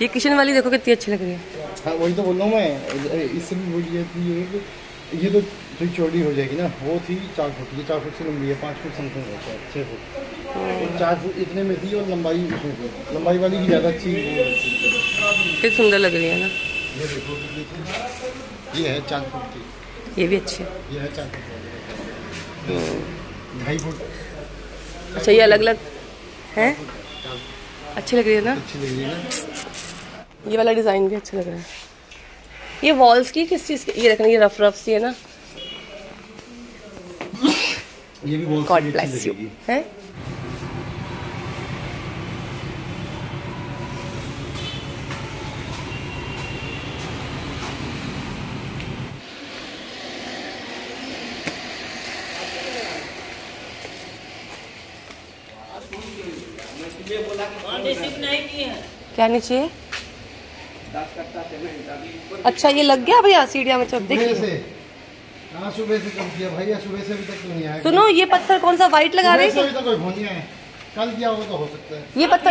ये किचन वाली देखो कितनी अच्छी लग रही है। हाँ वही तो बोल रहा हूँ मैं, इससे भी बोली थी ये तो थोड़ी चौड़ी हो जाएगी ना, वो थी 4 फुट, ये 4 फुट से लंबी है, 5 फुट समथिंग होता है, 6 फुट, 4 फुट इतने में थी और लंबाई उसमें थी, लंबाई वाली की ज़्यादा अच्छी। कितनी सुंदर लग रही है ना। ये देखो ये है 4 फुट की, ये भी अच्छी है, ये है 4 फुट, 2.5 फुट। अच्छा ये अलग अलग है, अच्छी लग रही है ना, अच्छी लग रही है ना। ये वाला डिज़ाइन भी अच्छा लग रहा है। ये वॉल्स की किस चीज़ की, ये देखना ये रफ सी है ना। ये भी बहुत गॉड ब्लेस यू है। क्या नहीं चाहिए? अच्छा ये लग गया भैया सीढ़िया में, चल देखिए। सुबह से कब किया भैया, सुबह से अभी तक तो नहीं आया। सुनो ये पत्थर कौन सा वाइट लगा रहे हैं? अभी तक कोई फोन नहीं आया, कल किया हो तो हो सकता है। ये पत्थर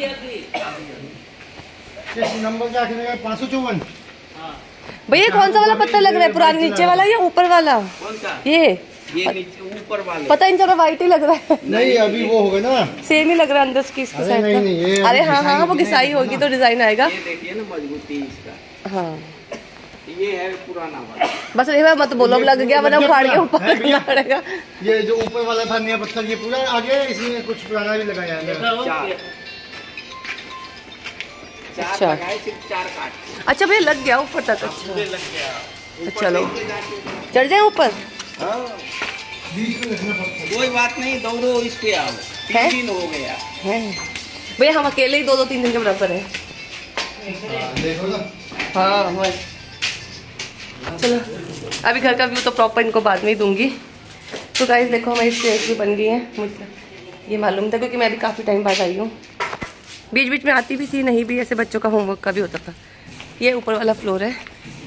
किस नंबर का आखिर में 554? भैया कौन सा वाला पत्थर लग रहा है, पुरानी नीचे वाला या ऊपर वाला? ये ऊपर वाला पता इन जगह वाइट ही लग रहा है। नहीं अभी वो होगा ना, सेम ही लग रहा है अंदर की इसके साइड का। अरे हाँ हाँ वो घिसाई होगी तो डिजाइन आएगा। ये देखिए ना मजबूती इसका। हाँ ये है पुराना वाला। बस ये मत बोलो लग गया, वरना उखाड़ के ऊपर करना पड़ेगा। ये जो ऊपर वाला था नया पत्थर ये पूरा आगे, इसमें कुछ पुराना भी लगाया है। अच्छा सिर्फ 4 काट। अच्छा भैया लग गया ऊपर तक। अच्छा लग गया चलो चढ़ जाए ऊपर। कोई बात नहीं, दौड़ो इस पे आओ, 3 दिन हो गया है भैया, हम अकेले ही 2-3 दिन के बराबर है। देखो ना। हाँ बस चलो अभी घर का व्यू तो प्रॉपर इनको बाद में ही दूंगी। तो गाइस देखो हमारी स्टेज भी बन गई है, मुझे ये मालूम था क्योंकि मैं भी काफ़ी टाइम बाद आई हूँ। बीच बीच में आती भी थी, नहीं भी, ऐसे बच्चों का होमवर्क का भी होता था। ये ऊपर वाला फ्लोर है।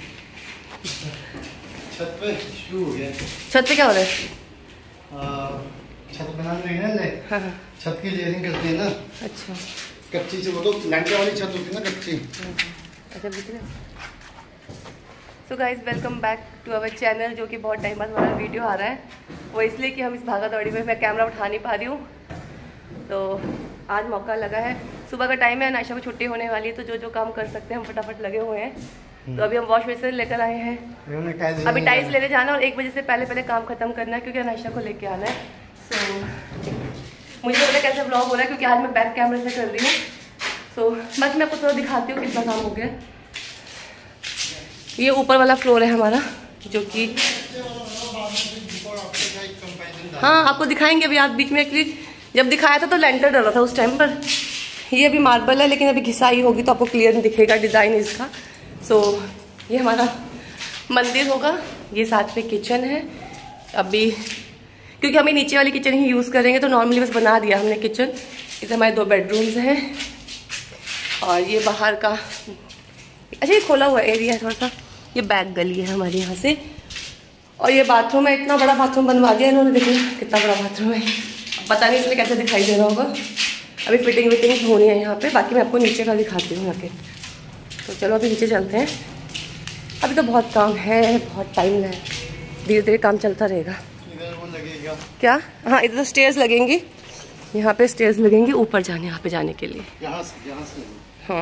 छत पे शुरू हो गया। छत पे क्या हो रहा है? छत बना रहे हैं ना। हाँ हाँ छत की लेयरिंग करते हैं ना। अच्छा कच्ची से, वो तो लैंटर वाली छत होती है ना कच्ची। अच्छा so guys welcome back to our channel, जो कि बहुत टाइम बाद हमारा वीडियो आ रहा है। वो इसलिए कि हम इस भागा दौड़ी में मैं कैमरा उठा नहीं पा रही हूँ, तो आज मौका लगा है। सुबह का टाइम है, नाशा को छुट्टी होने वाली है, तो जो जो काम कर सकते हैं हम फटाफट लगे हुए हैं। तो अभी हम वॉश बेसिन लेकर आए हैं, अभी टाइल्स लेने जाना और 1 बजे से पहले काम खत्म करना है क्योंकि नाशा को लेके आना है। सो मुझे पता कैसे ब्लॉग हो रहा है क्योंकि आज मैं बैक कैमरे से कर रही हूँ। सो बस मैं आपको थोड़ा दिखाती हूँ कितना काम हो गया। ये ऊपर वाला फ्लोर है हमारा, जो कि हाँ आपको दिखाएंगे अभी। आप बीच में एक्चुअली जब दिखाया था तो लेंटर डला था उस टाइम पर। ये अभी मार्बल है लेकिन अभी घिसाई होगी तो आपको क्लियर नहीं दिखेगा डिज़ाइन इसका। सो ये हमारा मंदिर होगा, ये साथ में किचन है। अभी क्योंकि हम नीचे वाली किचन ही यूज़ करेंगे तो नॉर्मली बस बना दिया हमने किचन। इधर हमारे 2 बेडरूम्स हैं और ये बाहर का, अच्छा ये खोला हुआ एरिया है थोड़ा सा। ये बैक गली है हमारे यहाँ से और ये बाथरूम है। इतना बड़ा बाथरूम बनवा दिया इन्होंने, देखिए कितना बड़ा बाथरूम है। पता नहीं इसमें कैसे दिखाई दे रहा होगा, अभी फिटिंग विटिंग होनी है यहाँ पे। बाकी मैं आपको नीचे का दिखाती हूँ यहाँ के। तो चलो अभी नीचे चलते हैं। अभी तो बहुत काम है, बहुत टाइम है, धीरे धीरे काम चलता रहेगा। क्या? हाँ इधर तो स्टेयर्स लगेंगी, यहाँ पे स्टेयर्स लगेंगी ऊपर जाने, यहाँ पे जाने के लिए। यहाँ से हाँ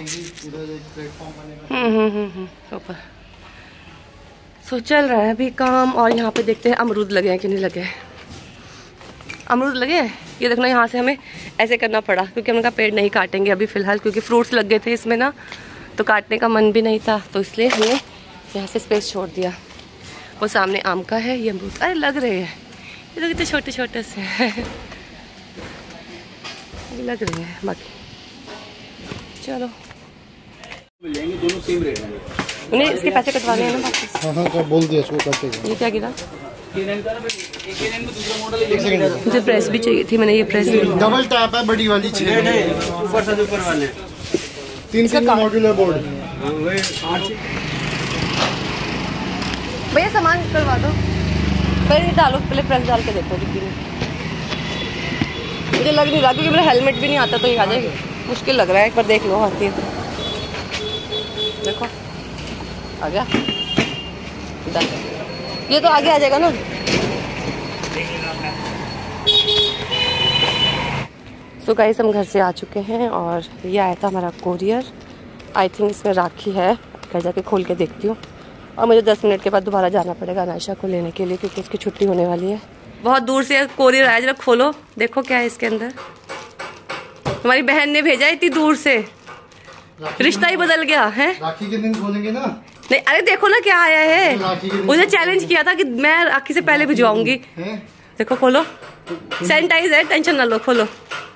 ऊपर। सो चल रहा है अभी काम। और यहाँ पे देखते हैं अमरूद लगे हैं कि नहीं लगे हैं। अमरूद लगे हैं, ये देखना। यहाँ से हमें ऐसे करना पड़ा क्योंकि हमने कहा पेड़ नहीं काटेंगे अभी फ़िलहाल, क्योंकि फ्रूट्स लग गए थे इसमें ना, तो काटने का मन भी नहीं था, तो इसलिए हमने यहाँ से स्पेस छोड़ दिया। वो सामने आम का है, ये अमरूद अरे लग रहे हैं, ये तो कितने छोटे छोटे से हैं लग रहे हैं। बाकी चलो दोनों सेम रेट है। उन्हें इसके पैसे कटवाने हैं ना वापस। हाँ बोल दिया इसको करते। ये क्या गिरा? दूसरा मॉडल मुझे प्रेस भी चाहिए थी, मैंने ये प्रेस डबल टैप है, बड़ी वाली चाहिए। ऊपर से ऊपर वाले 3 मॉड्यूलर बोर्ड। भैया सामान करवा दो, पहले डालो, पहले प्रेस डाल के देखो डिब्बी में। मुझे लग नहीं रहा क्योंकि मेरा हेलमेट भी नहीं आता, तो ये आ जाएगी। मुश्किल लग रहा है, एक बार देख लो आती है। देखो आ गया, ये तो आगे आ जाएगा ना। सो गाइस हम घर से आ चुके हैं और ये आया था हमारा कोरियर। आई थिंक इसमें राखी है, घर जाके खोल के देखती हूँ। और मुझे 10 मिनट के बाद दोबारा जाना पड़ेगा अनायशा को लेने के लिए क्योंकि उसकी छुट्टी होने वाली है। बहुत दूर से कोरियर आया, जरा खोलो देखो क्या है इसके अंदर। तुम्हारी बहन ने भेजा इतनी दूर से, रिश्ता ही बदल गया है। राखी के दिन खोलेंगे ना। नहीं अरे देखो ना क्या आया है, उसे चैलेंज किया था कि मैं राखी से पहले भिजवाऊंगी। देखो खोलो, सैनिटाइज है, टेंशन ना लो, खोलो।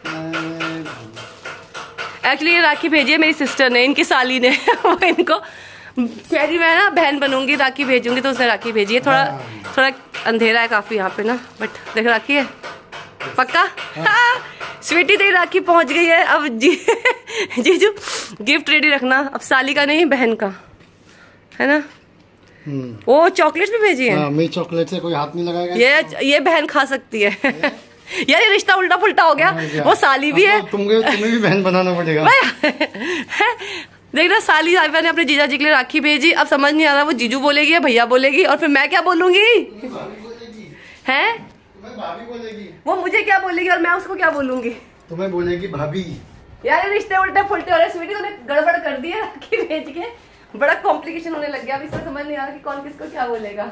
एक्चुअली ये राखी भेजी है मेरी सिस्टर ने, इनकी साली ने। वो इनको कह रही मैं ना बहन बनूंगी, राखी भेजूंगी, तो उसने राखी भेजी है। थोड़ा अंधेरा है काफी यहाँ पे ना, बट देख राखी है पक्का। हाँ। स्वीटी तेरी राखी पहुंच गई है। अब जीजू गिफ्ट रेडी रखना, अब साली का नहीं बहन का है ना। वो चॉकलेट भी भेजी है। मेरी चॉकलेट से कोई हाथ नहीं लगाएगा। ये बहन खा सकती है। यार ये रिश्ता उल्टा पुल्टा हो गया। वो साली भी है, तुम्हें भी बहन बनाना पड़ेगा। देख ना साली ने अपने जीजा जी के लिए राखी भेजी। अब समझ नहीं आ रहा वो जीजू बोलेगी या भैया बोलेगी, और फिर मैं क्या बोलूंगी हैं? भाभी बोलेगी। वो मुझे क्या बोलेगी और मैं उसको क्या बोलूंगी? तुम्हें बोलेगी भाभी। यार रिश्ते उल्टे फुल्टे हो रहे। स्वीटी तूने गड़बड़ कर दी है राखी भेज के, बड़ा कॉम्प्लिकेशन होने लग गया। अब इसमें समझ नहीं आ रहा कि कौन किसको क्या बोलेगा।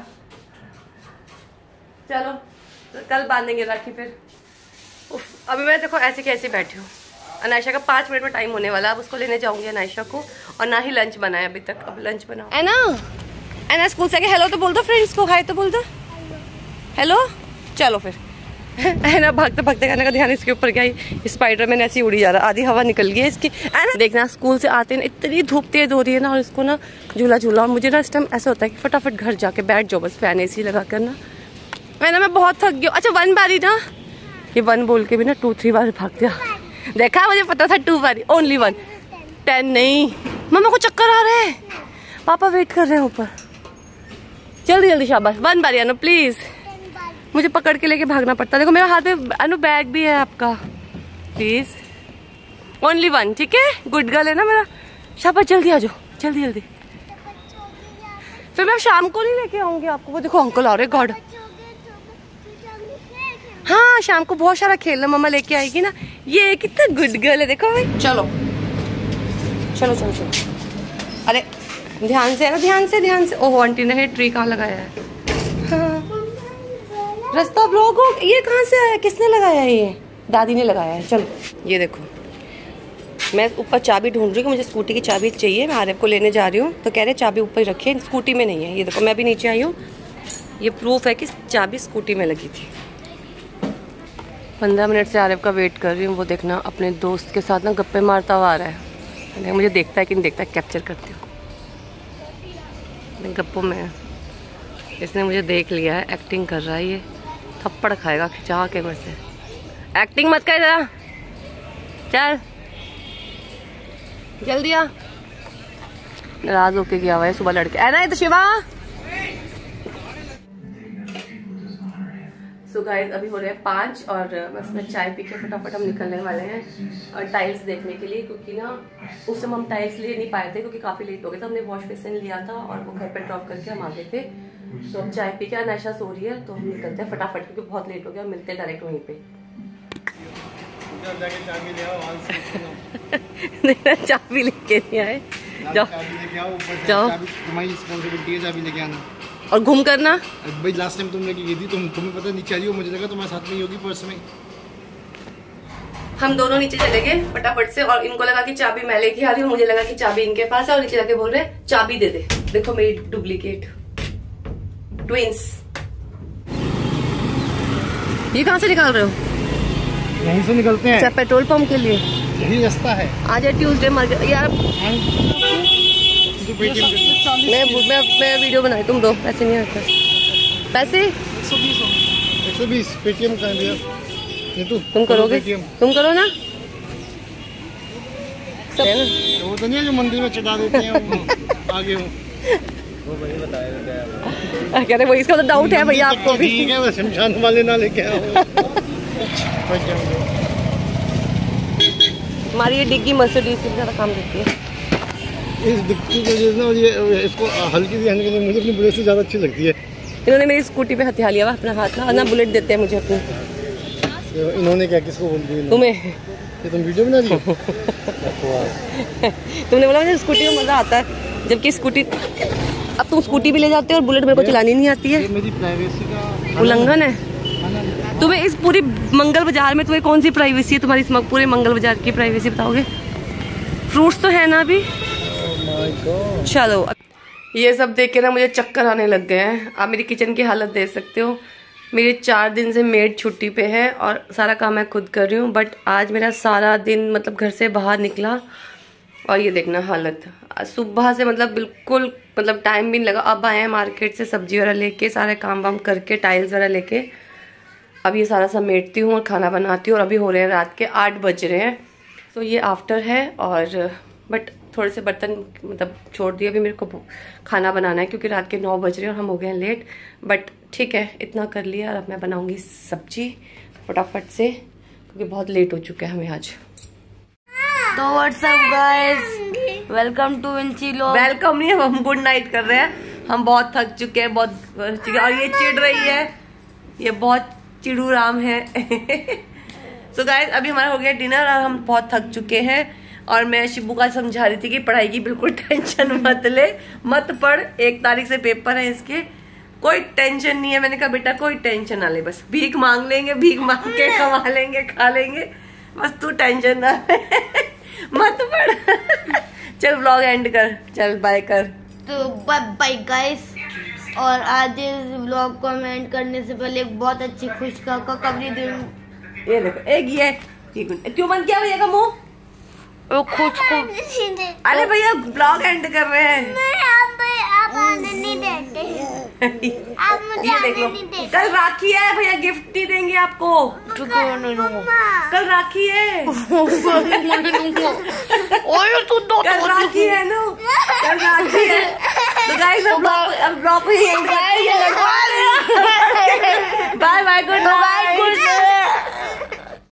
चलो तो कल बांधेंगे राखी फिर। अभी मैं देखो ऐसे कैसे बैठी हूँ। अनायशा का 5 मिनट में टाइम होने वाला, अब उसको लेने जाऊंगी अनायशा को। और ना ही लंच बनाया अभी तक, अब लंच बनाओ। एना स्कूल से हेलो तो बोल दो, फ्रेंड्स को हाय तो बोल दो, हेलो। चलो फिर है ना, भागते भागते खाने का ध्यान इसके ऊपर गया। स्पाइडर मैन ऐसी उड़ी जा रहा, आधी हवा निकल गई है इसकी। देखना स्कूल से आते हैं इतनी धूप तेज हो रही है ना, और इसको ना झूला झूला। और मुझे ना इस टाइम ऐसा होता है कि फटाफट घर जाके बैठ जाओ बस, फैन एसी लगा कर ना। मैं बहुत थक गई। अच्छा 1 बारी ना, ये 1 बोल के भी ना 2-3 बार भाग गया। देखा मुझे पता था 2 बारी, ओनली 1। 10 नहीं। मम्मा को चक्कर आ रहे हैं, पापा वेट कर रहे हैं ऊपर। जल्दी जल्दी शाबाश। 1 बारी अनु प्लीज, मुझे पकड़ के लेके भागना पड़ता है। देखो मेरा हाथ में अनु बैग भी है आपका, प्लीज। ओनली 1, ठीक है? गुड गर्ल है ना मेरा। शाबाश जल्दी आ जाओ, जल्दी जल्दी। फिर मैं शाम को नहीं लेके आऊंगी आपको। वो देखो अंकल आ रहे, गॉड। हाँ शाम को बहुत सारा खेलना मम्मा लेके आएगी ना। ये कितना गुड गर्ल है, देखो भाई। चलो चलो चलो चलो। अरे ध्यान से है ना, ध्यान से ध्यान से। ओह आंटी ने ट्री कहाँ लगाया है? हाँ। रास्ता ब्लॉक हो, ये कहाँ से आया? किसने लगाया है? ये दादी ने लगाया है। चलो ये देखो, मैं ऊपर चाबी ढूंढ रही हूँ, मुझे स्कूटी की चाबी चाहिए। मैं आरएफ को लेने जा रही हूँ, तो कह रहे चाबी ऊपर ही रखिए, स्कूटी में नहीं है। ये देखो मैं भी नीचे आई हूँ, ये प्रूफ है कि चाबी स्कूटी में लगी थी। 15 मिनट से आरएफ का वेट कर रही हूँ। वो देखना अपने दोस्त के साथ ना गप्पे मारता हुआ आ रहा है। मुझे देखता है कि नहीं देखता, कैप्चर करती हूँ गप्पों में। इसने मुझे देख लिया है, एक्टिंग कर रहा है। ये थप्पड़ खाएगा खिंचा के मेरे से। एक्टिंग मत कर जरा, चल जल्दी आ। नाराज होके गया हुआ है सुबह लड़के। है ना ये तो शिवा। सो गाइस अभी हो रहे हैं 5 और बस मैं चाय पी के फटाफट हम निकलने वाले हैं और टाइल्स देखने के लिए, क्योंकि ना उस समय हम टाइल्स ले नहीं पाए थे क्योंकि काफी लेट हो गया था। हमने वॉश बेसिन लिया था और वो घर पे ड्रॉप करके हम आ गए थे। तो अब चाय पी के अनायशा सो रही है, तो हम निकलते हैं फटाफट क्योंकि बहुत लेट हो गया। मिलते हैं डायरेक्ट वहीं पे। चाबी लेके नहीं आए, जाओ जाओ, तुम्हारी रिस्पॉन्सिबिलिटी है चाबी लेके आना और घूम करना। भाई लास्ट टाइम तुम लेके गई थी, तुम्हें पता नीचे आ रही हो, मुझे लगा तुम्हारे साथ में ही होगी पर्स में। हम दोनों नीचे चले गए फटाफट से, और इनको लगा कि चाबी मैं लेके आ रही हूँ, मुझे लगा कि चाबी इनके पास है, और नीचे जाके बोल रहे चाबी दे दे। देखो मेरी डुप्लीकेट ट्विंस। ये कहाँ से निकाल रहे हो? यहीं से निकलते हैं। अच्छा पेट्रोल पंप के लिए यही रास्ता है। आज है ट्यूसडे मार्केट। यार मैं वीडियो बनाई, तुम दो। पैसे नहीं आता। पैसे 120 पेटीएम कर दिया। ये तुम करोगे? तुम करो ना। वो तो नहीं है जो मंदिर में चढ़ा देते हैं आगे वो वही बताया। कह रहे वो इसका तो डाउट है भैया आपको भी। ठीक है, वो शमशान वाले ना लेके आओ। हमारी ये डिग्गी मर्सिडीज से ज़्यादा काम देती है। इस डिक्की की वजह से ना ये इसको हल्की सी हैंडल करनी मुझे अपनी बुलेट से ज़्यादा अच्छी लगती है। इन्होंने मेरी स्कूटी पे हथिया लिया हुआ अपना हाथ ना, ना बुलेट देते हैं मुझे अपनी। इन्होंने क्या किसको बोल दिया? तुम्हें। ये तुम वीडियो बना रही हो? तुमने बोला मुझे स्कूटी में मज़ा आता है, जबकि स्कूटी अब तुम स्कूटी भी ले जाते हो और बुलेट मेरे को चलानी नहीं आती है। ये मेरी प्राइवेसी का उल्लंघन है। तुम्हें इस पूरी मंगल बाजार में तुम्हें कौन सी प्राइवेसी है? तुम्हारी इस पूरे मंगल बाजार की प्राइवेसी बताओगे? फ्रूट्स तो है ना अभी। चलो ये सब देख के ना मुझे चक्कर आने लग गए हैं। आप मेरी किचन की हालत देख सकते हो। मेरे 4 दिन से मेड छुट्टी पे है और सारा काम मैं खुद कर रही हूँ, बट आज मेरा सारा दिन मतलब घर से बाहर निकला और ये देखना हालत। सुबह से मतलब बिल्कुल मतलब टाइम भी नहीं लगा। अब आए हैं मार्केट से सब्जी वगैरह लेके, सारे काम वाम करके, टाइल्स वगैरह लेके अब ये सारा समेटती हूँ और खाना बनाती हूँ। और अभी हो रहे हैं रात के 8 बज रहे हैं। तो ये आफ्टर है और बट थोड़े से बर्तन मतलब छोड़ दिए। अभी मेरे को खाना बनाना है क्योंकि रात के 9 बज रहे हैं और हम हो गए हैं लेट। बट ठीक है, इतना कर लिया और अब मैं बनाऊंगी सब्जी फटाफट से क्योंकि बहुत लेट हो चुका है हमें आज। तो what's up guys, welcome to Vinchi vlog. Welcome नहीं, हम गुड नाइट कर रहे हैं। हम बहुत थक चुके हैं, बहुत चुके हैं। और ये चिढ़ रही है, ये बहुत चिड़ू राम है। सो गाइस अभी हमारा हो गया डिनर और हम बहुत थक चुके हैं। और मैं शिबू का समझा रही थी कि पढ़ाई की बिल्कुल टेंशन मत ले, मत पढ़, 1 तारीख से पेपर है इसके, कोई टेंशन नहीं है। मैंने कहा बेटा कोई टेंशन ना ले, बस भीख मांग लेंगे, भीख मांग के कमा लेंगे, खा लेंगे, बस तू टेंशन ना ले। मत पढ़। चल व्लॉग एंड कर, चल बाय कर। तो बाय बाय गाइस। और आज इस व्लॉग को एंड करने से पहले एक बहुत अच्छी खुशखबरी दूं। ये देखो एक ये क्यों बंद किया भैया का मुंह? अरे भैया ब्लॉग एंड कर रहे हैं। आप आने नहीं देते। आप मुझे ये देख लो, कल राखी है, भैया गिफ्ट नहीं देंगे आपको। कल राखी है। कल राखी है ना, कल राखी है। तो गाइस अब ब्लॉग को एंड करते हैं। Bye bye, good bye.